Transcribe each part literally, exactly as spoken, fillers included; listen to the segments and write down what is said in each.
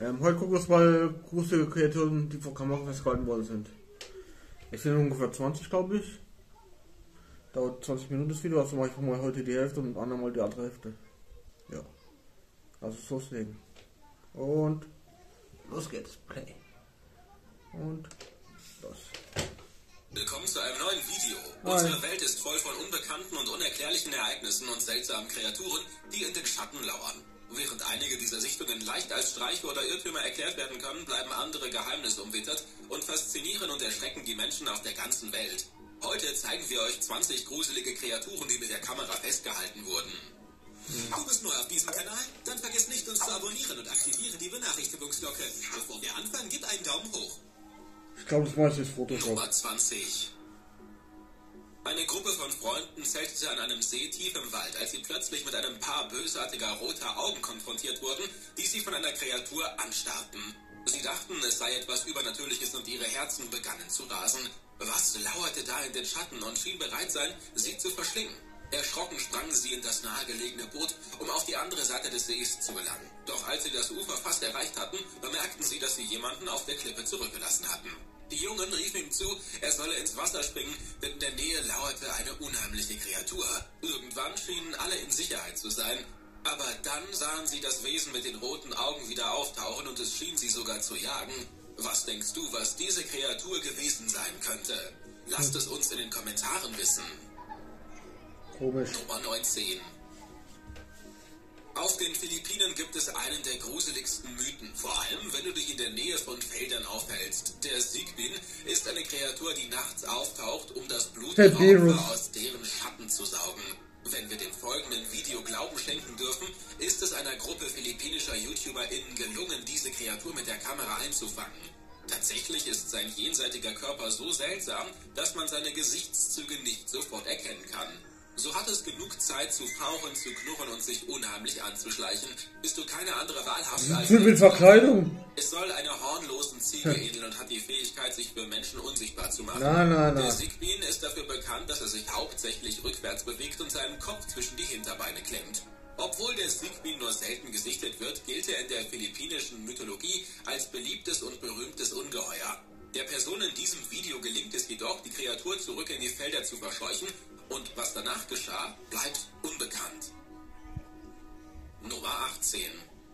Ähm, heute gucken wir uns mal gruselige Kreaturen, die vor Kamera festgehalten worden sind. Es sind ungefähr zwanzig, glaube ich. Dauert zwanzig Minuten das Video, also mache ich mal heute die Hälfte und andermal mal die andere Hälfte. Ja. Also loslegen. Und los geht's. Play. Und los. Willkommen zu einem neuen Video. Unsere Welt ist voll von unbekannten und unerklärlichen Ereignissen und seltsamen Kreaturen, die in den Schatten lauern. Während einige dieser Sichtungen leicht als Streiche oder Irrtümer erklärt werden können, bleiben andere geheimnisumwittert und faszinieren und erschrecken die Menschen auf der ganzen Welt. Heute zeigen wir euch zwanzig gruselige Kreaturen, die mit der Kamera festgehalten wurden. Du bist neu auf diesem Kanal? Dann vergiss nicht, uns zu abonnieren und aktiviere die Benachrichtigungsglocke. Bevor wir anfangen, gib einen Daumen hoch. Ich glaube, das meiste ist Photoshop. Nummer zwanzig. Eine Gruppe von Freunden zeltete an einem See tief im Wald, als sie plötzlich mit einem Paar bösartiger roter Augen konfrontiert wurden, die sie von einer Kreatur anstarrten. Sie dachten, es sei etwas Übernatürliches und ihre Herzen begannen zu rasen. Was lauerte da in den Schatten und schien bereit sein, sie zu verschlingen? Erschrocken sprangen sie in das nahegelegene Boot, um auf die andere Seite des Sees zu gelangen. Doch als sie das Ufer fast erreicht hatten, bemerkten sie, dass sie jemanden auf der Klippe zurückgelassen hatten. Die Jungen riefen ihm zu, er solle ins Wasser springen, denn in der Nähe lauerte eine unheimliche Kreatur. Irgendwann schienen alle in Sicherheit zu sein, aber dann sahen sie das Wesen mit den roten Augen wieder auftauchen und es schien sie sogar zu jagen. Was denkst du, was diese Kreatur gewesen sein könnte? Lasst es uns in den Kommentaren wissen. Komisch. Nummer neunzehn. Auf den Philippinen gibt es einen der gruseligsten Mythen, vor allem wenn du dich in der Nähe von Feldern aufhältst. Der Sigbin ist eine Kreatur, die nachts auftaucht, um das Blut der Opfer aus deren Schatten zu saugen. Wenn wir dem folgenden Video Glauben schenken dürfen, ist es einer Gruppe philippinischer YouTuberInnen gelungen, diese Kreatur mit der Kamera einzufangen. Tatsächlich ist sein jenseitiger Körper so seltsam, dass man seine Gesichtszüge nicht sofort erkennen kann. So hat es genug Zeit zu fauchen, zu knurren und sich unheimlich anzuschleichen, bis du keine andere Wahl hast als... Mit Verkleidung. Es soll einer hornlosen Ziege ähneln und hat die Fähigkeit, sich für Menschen unsichtbar zu machen. Nein, nein, nein. Der Sigbin ist dafür bekannt, dass er sich hauptsächlich rückwärts bewegt und seinen Kopf zwischen die Hinterbeine klemmt. Obwohl der Sigbin nur selten gesichtet wird, gilt er in der philippinischen Mythologie als beliebtes und berühmtes Ungeheuer. Der Person in diesem Video gelingt es jedoch, die Kreatur zurück in die Felder zu verscheuchen, und was danach geschah, bleibt unbekannt. Nummer achtzehn.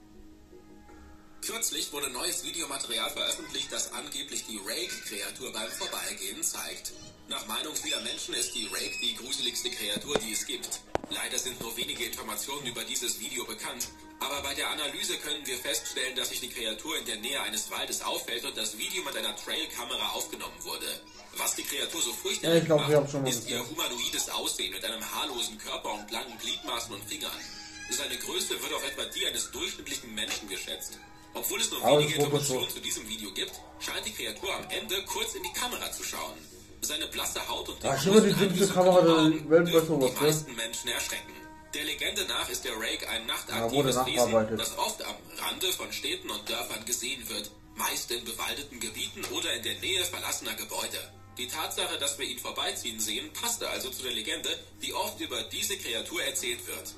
Kürzlich wurde neues Videomaterial veröffentlicht, das angeblich die Rake-Kreatur beim Vorbeigehen zeigt. Nach Meinung vieler Menschen ist die Rake die gruseligste Kreatur, die es gibt. Leider sind nur wenige Informationen über dieses Video bekannt, aber bei der Analyse können wir feststellen, dass sich die Kreatur in der Nähe eines Waldes aufhält und das Video mit einer Trailkamera aufgenommen wurde. Was die Kreatur so furchterregend ja, macht, ist ihr humanoides Aussehen mit einem haarlosen Körper und langen Gliedmaßen und Fingern. Seine Größe wird auf etwa die eines durchschnittlichen Menschen geschätzt. Obwohl es nur wenige Informationen zu diesem Video gibt, scheint die Kreatur am Ende kurz in die Kamera zu schauen. Seine blasse Haut und die großen Augen dürfen die meisten Menschen erschrecken. Der Legende nach ist der Rake ein nachtaktives Wesen, das oft am Rande von Städten und Dörfern gesehen wird, meist in bewaldeten Gebieten oder in der Nähe verlassener Gebäude. Die Tatsache, dass wir ihn vorbeiziehen sehen, passte also zu der Legende, die oft über diese Kreatur erzählt wird.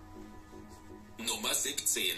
Nummer siebzehn.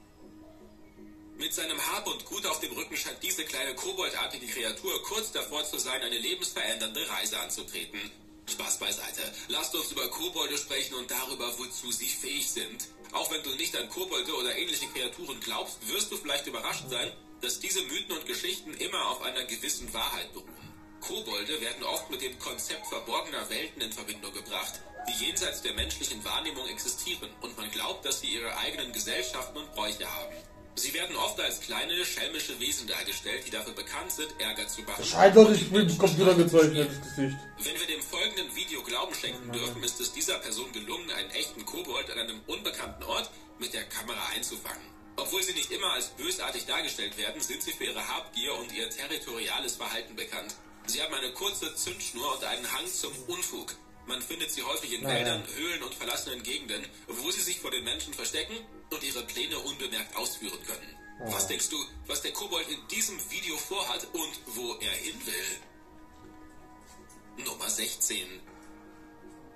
Mit seinem Hab und Gut auf dem Rücken scheint diese kleine koboldartige Kreatur kurz davor zu sein, eine lebensverändernde Reise anzutreten. Spaß beiseite. Lasst uns über Kobolde sprechen und darüber, wozu sie fähig sind. Auch wenn du nicht an Kobolde oder ähnliche Kreaturen glaubst, wirst du vielleicht überrascht sein, dass diese Mythen und Geschichten immer auf einer gewissen Wahrheit beruhen. Kobolde werden oft mit dem Konzept verborgener Welten in Verbindung gebracht, die jenseits der menschlichen Wahrnehmung existieren, und man glaubt, dass sie ihre eigenen Gesellschaften und Bräuche haben. Sie werden oft als kleine, schelmische Wesen dargestellt, die dafür bekannt sind, Ärger zu machen. Eindeutig mit dem Computer gezeichnetes Gesicht. Wenn wir dem folgenden Video Glauben schenken dürfen, ist es dieser Person gelungen, einen echten Kobold an einem unbekannten Ort mit der Kamera einzufangen. Obwohl sie nicht immer als bösartig dargestellt werden, sind sie für ihre Habgier und ihr territoriales Verhalten bekannt. Sie haben eine kurze Zündschnur und einen Hang zum Unfug. Man findet sie häufig in naja. Wäldern, Höhlen und verlassenen Gegenden, wo sie sich vor den Menschen verstecken und ihre Pläne unbemerkt ausführen können. Oh. Was denkst du, was der Kobold in diesem Video vorhat und wo er hin will? Nummer sechzehn.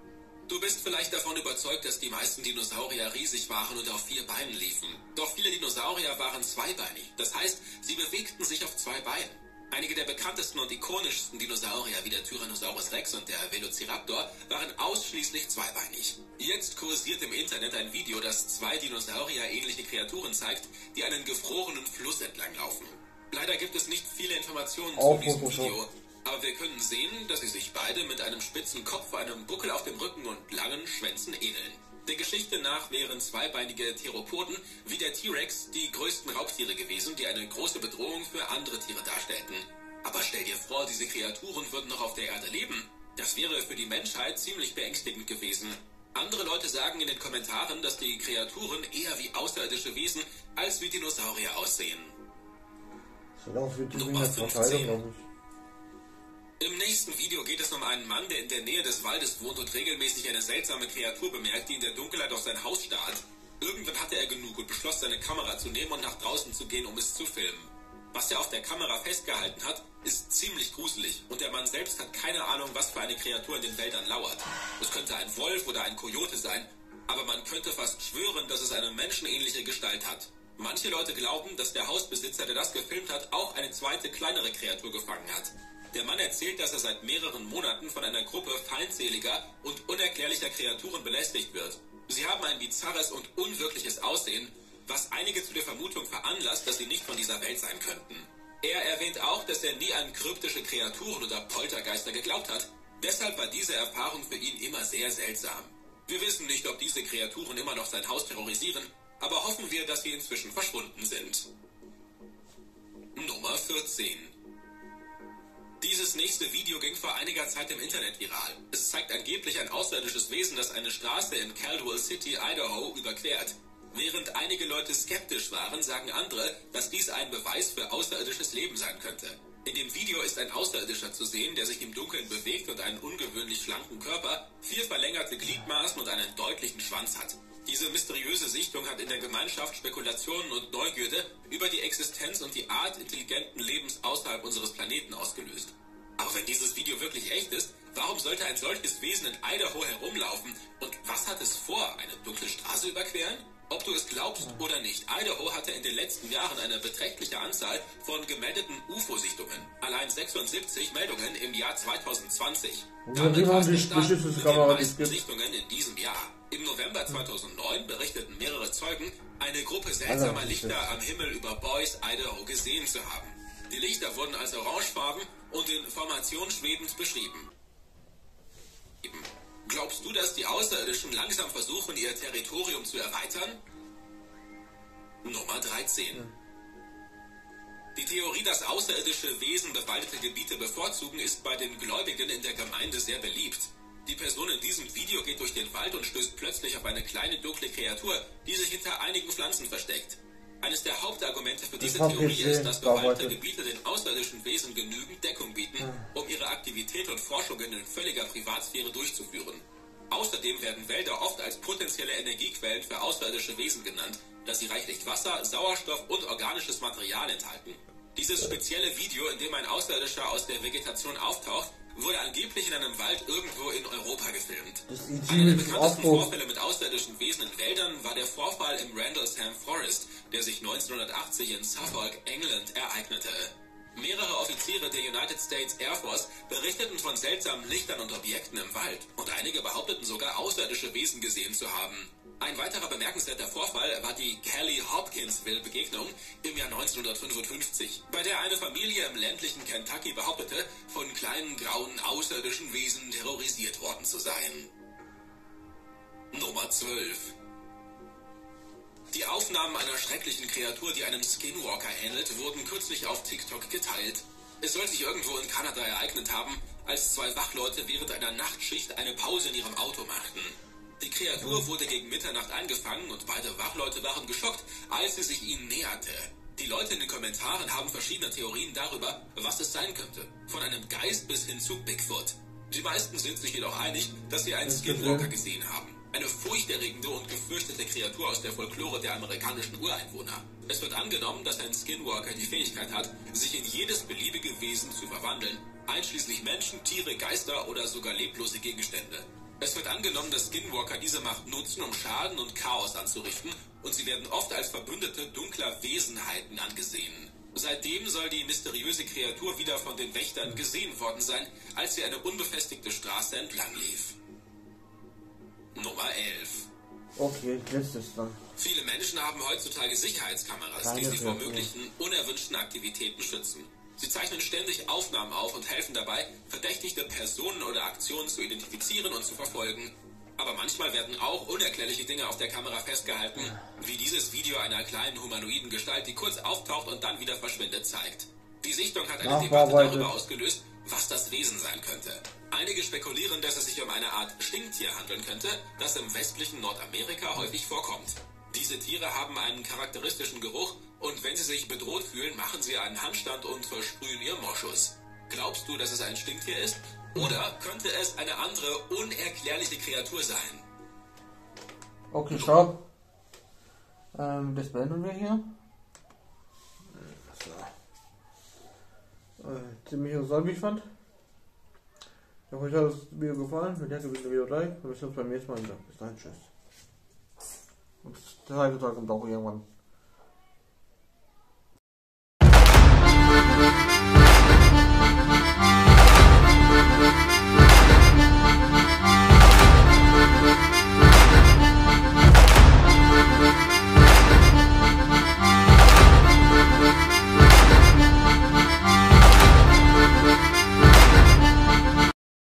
Du bist vielleicht davon überzeugt, dass die meisten Dinosaurier riesig waren und auf vier Beinen liefen. Doch viele Dinosaurier waren zweibeinig. Das heißt, sie bewegten sich auf zwei Beinen. Einige der bekanntesten und ikonischsten Dinosaurier wie der Tyrannosaurus Rex und der Velociraptor waren ausschließlich zweibeinig. Jetzt kursiert im Internet ein Video, das zwei Dinosaurier-ähnliche Kreaturen zeigt, die einen gefrorenen Fluss entlang laufen. Leider gibt es nicht viele Informationen zu diesem Video, aber wir können sehen, dass sie sich beide mit einem spitzen Kopf, einem Buckel auf dem Rücken und langen Schwänzen ähneln. Der Geschichte nach wären zweibeinige Theropoden wie der T-Rex die größten Raubtiere gewesen, die eine große Bedrohung für andere Tiere darstellten. Aber stell dir vor, diese Kreaturen würden noch auf der Erde leben. Das wäre für die Menschheit ziemlich beängstigend gewesen. Andere Leute sagen in den Kommentaren, dass die Kreaturen eher wie außerirdische Wesen als wie Dinosaurier aussehen. Nummer fünfzehn. Im nächsten Video geht es um einen Mann, der in der Nähe des Waldes wohnt und regelmäßig eine seltsame Kreatur bemerkt, die in der Dunkelheit auf sein Haus starrt. Irgendwann hatte er genug und beschloss, seine Kamera zu nehmen und nach draußen zu gehen, um es zu filmen. Was er auf der Kamera festgehalten hat, ist ziemlich gruselig und der Mann selbst hat keine Ahnung, was für eine Kreatur in den Wäldern lauert. Es könnte ein Wolf oder ein Kojote sein, aber man könnte fast schwören, dass es eine menschenähnliche Gestalt hat. Manche Leute glauben, dass der Hausbesitzer, der das gefilmt hat, auch eine zweite, kleinere Kreatur gefangen hat. Der Mann erzählt, dass er seit mehreren Monaten von einer Gruppe feindseliger und unerklärlicher Kreaturen belästigt wird. Sie haben ein bizarres und unwirkliches Aussehen, was einige zu der Vermutung veranlasst, dass sie nicht von dieser Welt sein könnten. Er erwähnt auch, dass er nie an kryptische Kreaturen oder Poltergeister geglaubt hat. Deshalb war diese Erfahrung für ihn immer sehr seltsam. Wir wissen nicht, ob diese Kreaturen immer noch sein Haus terrorisieren, aber hoffen wir, dass sie inzwischen verschwunden sind. Nummer vierzehn. Dieses nächste Video ging vor einiger Zeit im Internet viral. Es zeigt angeblich ein außerirdisches Wesen, das eine Straße in Caldwell City, Idaho, überquert. Während einige Leute skeptisch waren, sagen andere, dass dies ein Beweis für außerirdisches Leben sein könnte. In dem Video ist ein Außerirdischer zu sehen, der sich im Dunkeln bewegt und einen ungewöhnlich schlanken Körper, vier verlängerte Gliedmaßen und einen deutlichen Schwanz hat. Diese mysteriöse Sichtung hat in der Gemeinschaft Spekulationen und Neugierde über die Existenz und die Art intelligenten Lebens außerhalb unseres Planeten ausgelöst. Aber wenn dieses Video wirklich echt ist, warum sollte ein solches Wesen in Idaho herumlaufen? Und was hat es vor, eine dunkle Straße überqueren? Ob du es glaubst oder nicht, Idaho hatte in den letzten Jahren eine beträchtliche Anzahl von gemeldeten U F O-Sichtungen. Allein sechsundsiebzig Meldungen im Jahr zweitausendzwanzig. Damit war es die Stadt mit den meisten Sichtungen in diesem Jahr. Im November zweitausendneun berichteten mehrere Zeugen, eine Gruppe seltsamer Lichter am Himmel über Boise, Idaho gesehen zu haben. Die Lichter wurden als orangefarben und in Formation schwebend beschrieben. Glaubst du, dass die Außerirdischen langsam versuchen, ihr Territorium zu erweitern? Nummer dreizehn. Die Theorie, dass außerirdische Wesen bewaldete Gebiete bevorzugen, ist bei den Gläubigen in der Gemeinde sehr beliebt. Die Person in diesem Video geht durch den Wald und stößt plötzlich auf eine kleine dunkle Kreatur, die sich hinter einigen Pflanzen versteckt. Eines der Hauptargumente für diese Theorie ist, dass bewaldete Gebiete den außerirdischen Wesen genügend Deckung bieten, um ihre Aktivität und Forschungen in völliger Privatsphäre durchzuführen. Außerdem werden Wälder oft als potenzielle Energiequellen für außerirdische Wesen genannt, da sie reichlich Wasser, Sauerstoff und organisches Material enthalten. Dieses spezielle Video, in dem ein Außerirdischer aus der Vegetation auftaucht, wurde angeblich in einem Wald irgendwo in Europa gefilmt. Einer der bekanntesten Vorfälle mit außerirdischen Wesen in Wäldern war der Vorfall im Randlesham Forest, der sich neunzehnhundertachtzig in Suffolk, England, ereignete. Mehrere Offiziere der United States Air Force berichteten von seltsamen Lichtern und Objekten im Wald und einige behaupteten sogar, außerirdische Wesen gesehen zu haben. Ein weiterer bemerkenswerter Vorfall war die Kelly-Hopkinsville-Begegnung im Jahr neunzehnhundertfünfundfünfzig, bei der eine Familie im ländlichen Kentucky behauptete, von kleinen grauen außerirdischen Wesen terrorisiert worden zu sein. Nummer zwölf. Die Aufnahmen einer schrecklichen Kreatur, die einem Skinwalker ähnelt, wurden kürzlich auf TikTok geteilt. Es soll sich irgendwo in Kanada ereignet haben, als zwei Wachleute während einer Nachtschicht eine Pause in ihrem Auto machten. Die Kreatur wurde gegen Mitternacht eingefangen und beide Wachleute waren geschockt, als sie sich ihnen näherte. Die Leute in den Kommentaren haben verschiedene Theorien darüber, was es sein könnte. Von einem Geist bis hin zu Bigfoot. Die meisten sind sich jedoch einig, dass sie einen Skinwalker gesehen haben. Eine furchterregende und gefürchtete Kreatur aus der Folklore der amerikanischen Ureinwohner. Es wird angenommen, dass ein Skinwalker die Fähigkeit hat, sich in jedes beliebige Wesen zu verwandeln, einschließlich Menschen, Tiere, Geister oder sogar leblose Gegenstände. Es wird angenommen, dass Skinwalker diese Macht nutzen, um Schaden und Chaos anzurichten, und sie werden oft als Verbündete dunkler Wesenheiten angesehen. Seitdem soll die mysteriöse Kreatur wieder von den Wächtern gesehen worden sein, als sie eine unbefestigte Straße entlang lief. Nummer elf. Okay, letztes dann. Viele Menschen haben heutzutage Sicherheitskameras, Keine die sie vor möglichen unerwünschten Aktivitäten schützen. Sie zeichnen ständig Aufnahmen auf und helfen dabei, verdächtigte Personen oder Aktionen zu identifizieren und zu verfolgen. Aber manchmal werden auch unerklärliche Dinge auf der Kamera festgehalten, wie dieses Video einer kleinen humanoiden Gestalt, die kurz auftaucht und dann wieder verschwindet, zeigt. Die Sichtung hat eine Debatte darüber ausgelöst, was das Wesen sein könnte. Einige spekulieren, dass es sich um eine Art Stinktier handeln könnte, das im westlichen Nordamerika häufig vorkommt. Diese Tiere haben einen charakteristischen Geruch und wenn sie sich bedroht fühlen, machen sie einen Handstand und versprühen ihr Moschus. Glaubst du, dass es ein Stinktier ist? Oder könnte es eine andere, unerklärliche Kreatur sein? Okay, stopp. Ähm, das beenden wir hier. So. Äh, ziemlich interessant, wie ich fand. Ich hoffe, euch hat das Video gefallen. Wenn ihr das Video like, dann bis zum nächsten Mal wieder. Bis dahin, tschüss. Und der Tag kommt auch irgendwann.